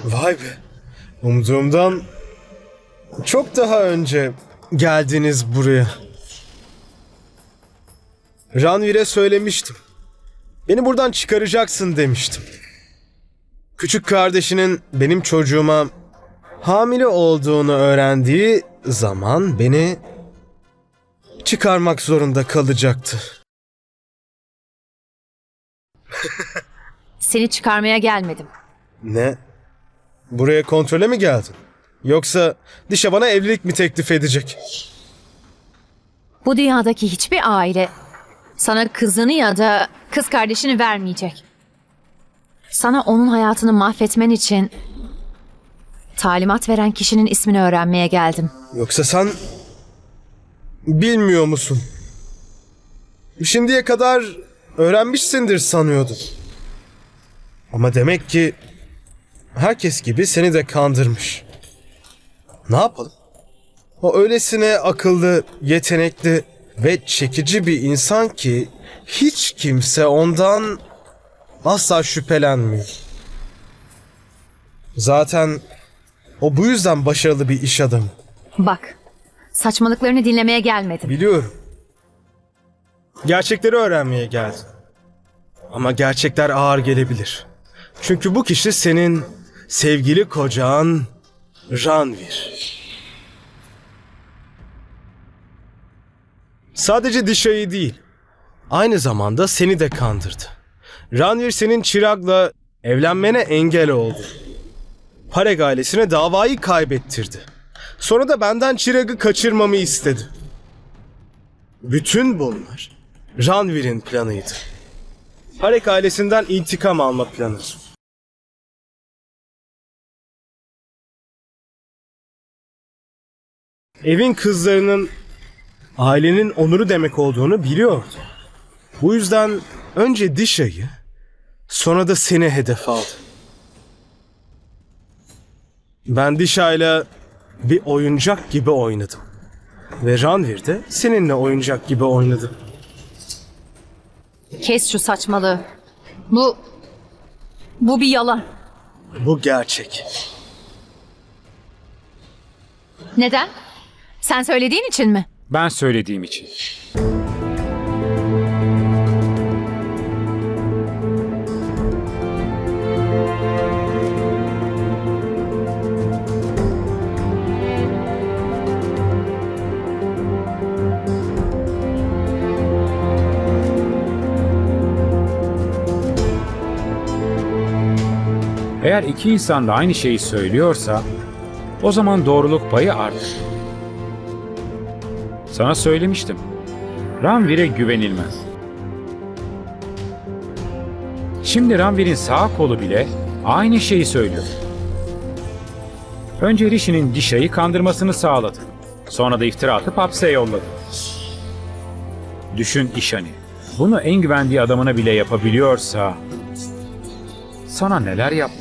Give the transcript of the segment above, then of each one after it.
Vay be. Umduğumdan çok daha önce geldiniz buraya. Ranvir'e söylemiştim. Beni buradan çıkaracaksın demiştim. Küçük kardeşinin benim çocuğuma hamile olduğunu öğrendiği zaman beni çıkarmak zorunda kalacaktı. Seni çıkarmaya gelmedim. Ne? Buraya kontrole mi geldin? Yoksa Dişe bana evlilik mi teklif edecek? Bu dünyadaki hiçbir aile sana kızını ya da kız kardeşini vermeyecek. Sana onun hayatını mahvetmen için talimat veren kişinin ismini öğrenmeye geldim. Yoksa sen bilmiyor musun? Şimdiye kadar öğrenmişsindir sanıyordum. Ama demek ki herkes gibi seni de kandırmış. Ne yapalım? O öylesine akıllı, yetenekli ve çekici bir insan ki hiç kimse ondan asla şüphelenmiyor. Zaten o bu yüzden başarılı bir iş adamı. Bak, saçmalıklarını dinlemeye gelmedim. Biliyorum. Gerçekleri öğrenmeye geldin. Ama gerçekler ağır gelebilir. Çünkü bu kişi senin sevgili kocan Ranvir. Sadece Dişa'yı değil, aynı zamanda seni de kandırdı. Ranvir senin Chirag'la evlenmene engel oldu. Pareg ailesine davayı kaybettirdi. Sonra da benden Chirag'ı kaçırmamı istedi. Bütün bunlar Ranvir'in planıydı. Pareg ailesinden intikam alma planı. Evin kızlarının ailenin onuru demek olduğunu biliyordu. Bu yüzden önce Dişa'yı, sonra da seni hedef aldı. Ben Dişa'yla bir oyuncak gibi oynadım. Ve Ranvir de seninle oyuncak gibi oynadı. Kes şu saçmalığı. Bu bir yalan. Bu gerçek. Neden? Sen söylediğin için mi? Ben söylediğim için. Eğer iki insan da aynı şeyi söylüyorsa, o zaman doğruluk payı artır. Sana söylemiştim. Ranvir'e güvenilmez. Şimdi Ranvir'in sağ kolu bile aynı şeyi söylüyor. Önce Rishi'nin Dişa'yı kandırmasını sağladı. Sonra da iftira atıp hapse yolladı. Düşün İshani. Bunu en güvendiği adamına bile yapabiliyorsa sana neler yaptı?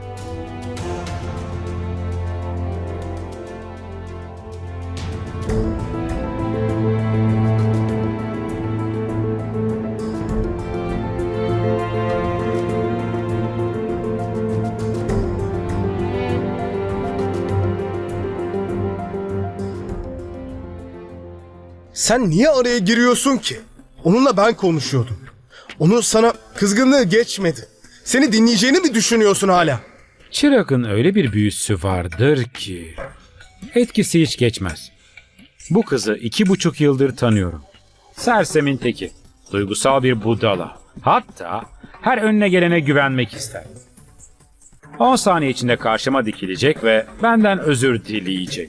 Sen niye araya giriyorsun ki? Onunla ben konuşuyordum. Onun sana kızgınlığı geçmedi. Seni dinleyeceğini mi düşünüyorsun hala? Chirag'ın öyle bir büyüsü vardır ki etkisi hiç geçmez. Bu kızı 2,5 yıldır tanıyorum. Sersemin teki. Duygusal bir budala. Hatta her önüne gelene güvenmek ister. 10 saniye içinde karşıma dikilecek ve benden özür dileyecek.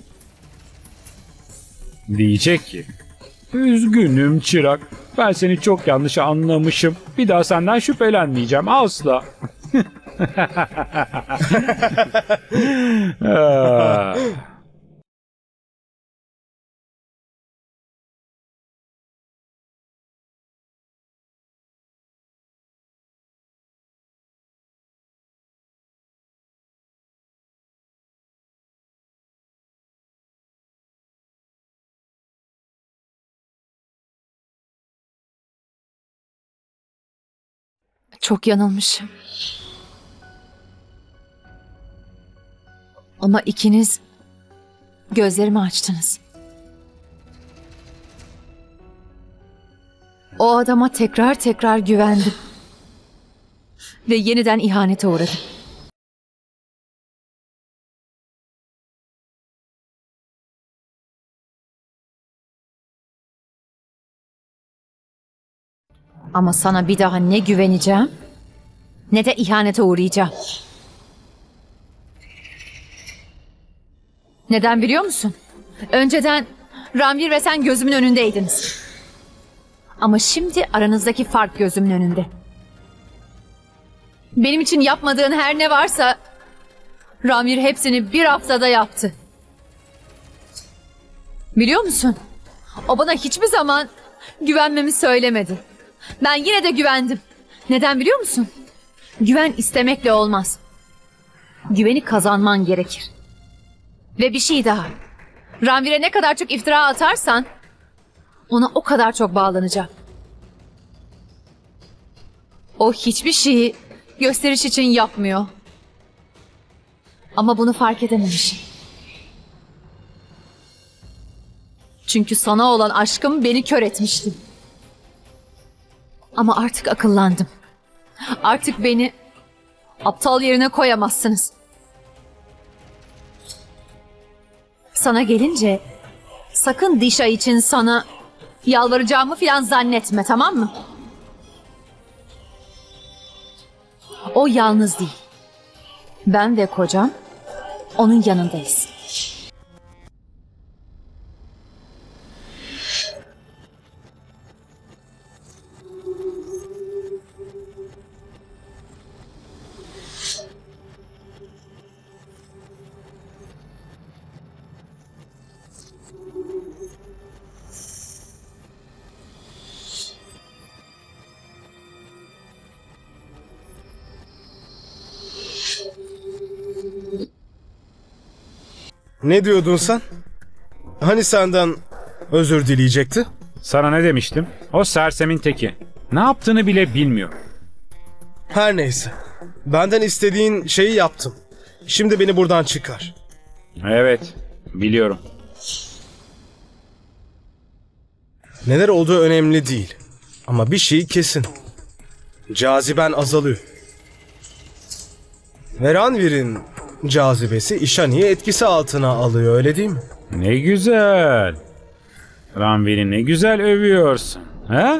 Diyecek ki, üzgünüm Chirag. Ben seni çok yanlış anlamışım. Bir daha senden şüphelenmeyeceğim asla. Çok yanılmışım. Ama ikiniz gözlerimi açtınız. O adama tekrar tekrar güvendim. Ve yeniden ihanete uğradım. Ama sana bir daha ne güveneceğim, ne de ihanete uğrayacağım. Neden biliyor musun? Önceden Ranvir ve sen gözümün önündeydiniz. Ama şimdi aranızdaki fark gözümün önünde. Benim için yapmadığın her ne varsa Ranvir hepsini bir haftada yaptı. Biliyor musun? O bana hiçbir zaman güvenmemi söylemedi. Ben yine de güvendim. Neden biliyor musun? Güven istemekle olmaz. Güveni kazanman gerekir. Ve bir şey daha. Ranvir'e ne kadar çok iftira atarsan ona o kadar çok bağlanacağım. O hiçbir şeyi gösteriş için yapmıyor. Ama bunu fark edememiş. Çünkü sana olan aşkım beni kör etmişti. Ama artık akıllandım. Artık beni aptal yerine koyamazsınız. Sana gelince sakın Disha için sana yalvaracağımı falan zannetme, tamam mı? O yalnız değil. Ben ve kocam onun yanındayız. Ne diyordun sen? Hani senden özür dileyecekti? Sana ne demiştim? O sersemin teki. Ne yaptığını bile bilmiyor. Her neyse. Benden istediğin şeyi yaptım. Şimdi beni buradan çıkar. Evet, biliyorum. Neler olduğu önemli değil. Ama bir şey kesin. Caziben azalıyor. Ve Ranvir'in cazibesi İshani'yi etkisi altına alıyor, öyle değil mi? Ne güzel. Ranvir'i ne güzel övüyorsun. He?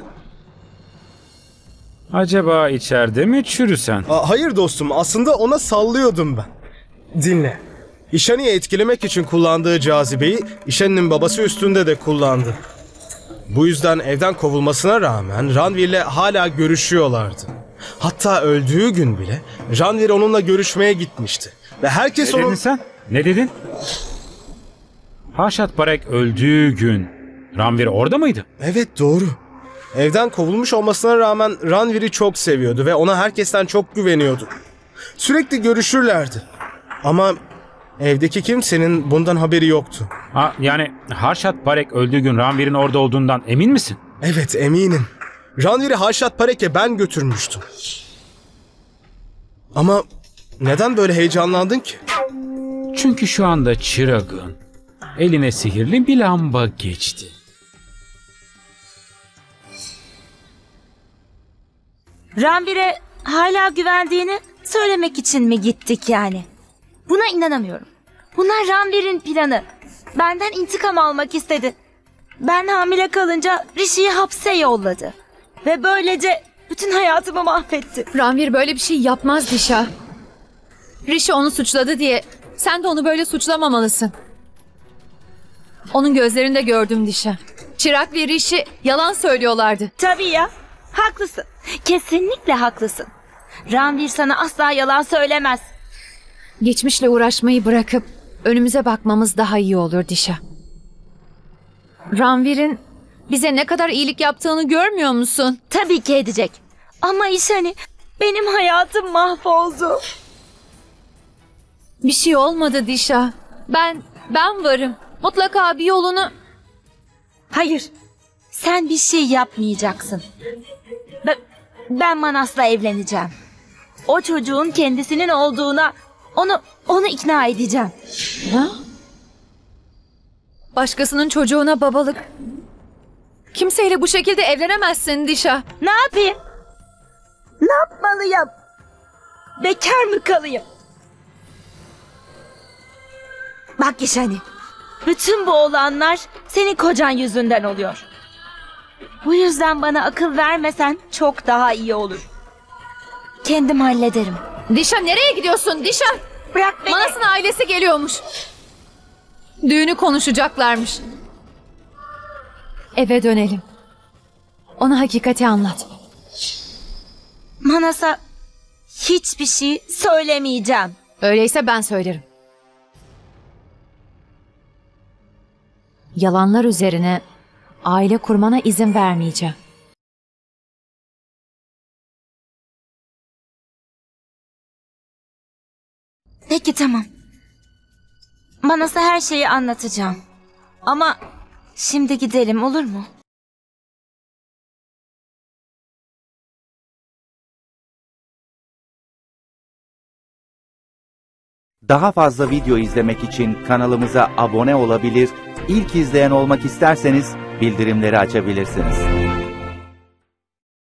Acaba içeride mi çürüsen? Hayır dostum, aslında ona sallıyordum ben. Dinle. İshani'yi etkilemek için kullandığı cazibeyi İshani'nin babası üstünde de kullandı. Bu yüzden evden kovulmasına rağmen Ranvir'le hala görüşüyorlardı. Hatta öldüğü gün bile Ranvir onunla görüşmeye gitmişti. Ve herkes Ne onun... dedin sen? Ne dedin? Haşat Parek öldüğü gün Ranvir orada mıydı? Evet, doğru. Evden kovulmuş olmasına rağmen Ranvir'i çok seviyordu ve ona herkesten çok güveniyordu. Sürekli görüşürlerdi. Ama evdeki kimsenin bundan haberi yoktu. Yani Haşat Parek öldüğü gün Ranvir'in orada olduğundan emin misin? Evet, eminim. Ranvir'i Haşat Parek'e ben götürmüştüm. Ama neden böyle heyecanlandın ki? Çünkü şu anda Çırag'ın eline sihirli bir lamba geçti. Ranvir'e hala güvendiğini söylemek için mi gittik yani? Buna inanamıyorum. Bunlar Ranvir'in planı. Benden intikam almak istedi. Ben hamile kalınca Rishi'yi hapse yolladı. Ve böylece bütün hayatımı mahvetti. Ranvir böyle bir şey yapmaz Disha. Rishi onu suçladı diye sen de onu böyle suçlamamalısın. Onun gözlerinde gördüm Disha. Çırak ve Rishi yalan söylüyorlardı. Tabii ya. Haklısın. Kesinlikle haklısın. Ranvir sana asla yalan söylemez. Geçmişle uğraşmayı bırakıp önümüze bakmamız daha iyi olur Disha. Ranvir'in bize ne kadar iyilik yaptığını görmüyor musun? Tabii ki edecek. Ama Ishani, benim hayatım mahvoldu. Bir şey olmadı Disha. Ben varım. Mutlaka bir yolunu... Hayır. Sen bir şey yapmayacaksın. Ben Manas'la evleneceğim. O çocuğun kendisinin olduğuna Onu ikna edeceğim. Ha? Başkasının çocuğuna babalık. Kimseyle bu şekilde evlenemezsin Dişa. Ne yapayım? Ne yapmalıyım? Bekar mı kalayım? Bak Gişani, bütün bu olanlar senin kocan yüzünden oluyor. Bu yüzden bana akıl vermesen çok daha iyi olur. Kendim hallederim. Dişa nereye gidiyorsun Dişa? Bırak beni. Manas'ın ailesi geliyormuş. Düğünü konuşacaklarmış. Eve dönelim. Ona hakikati anlat. Manas'a hiçbir şey söylemeyeceğim. Öyleyse ben söylerim. Yalanlar üzerine aile kurmana izin vermeyeceğim. Peki tamam. Manas'a her şeyi anlatacağım. Ama şimdi gidelim, olur mu? Daha fazla video izlemek için kanalımıza abone olabilir, ilk izleyen olmak isterseniz bildirimleri açabilirsiniz.